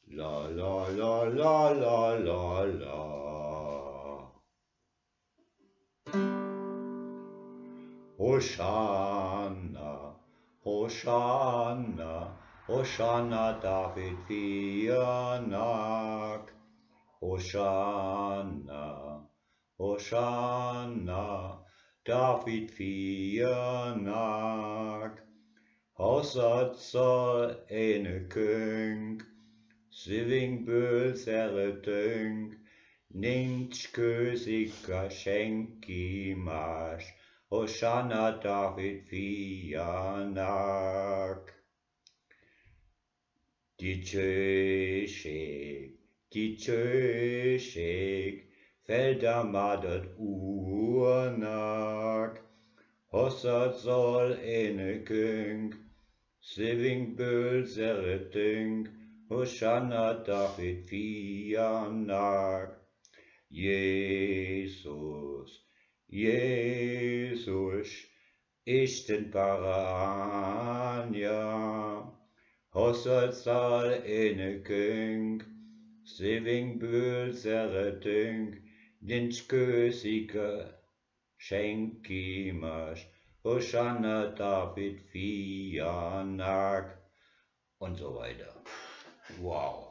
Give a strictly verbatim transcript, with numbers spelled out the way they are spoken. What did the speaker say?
La la la la la la la. Hosanna, Hosanna, Hosanna David fiának. Hosanna, Hosanna, Dávid fiának. Hasadszal énekünk, szívünkből szeretünk, nincs közika senki más, Hosanna Dávid fiának. Dicsőség, dicsőség, feltámadott Úrnak, hasadszal énekünk, szívünkből szeretünk, Hosanna Dávid fiának. Jézus, Jézus, Isten báránya, hasadszal énekünk, szívünkből szeretünk, nincs közika senki más, Hosanna Dávid fiának, und so weiter. Wow.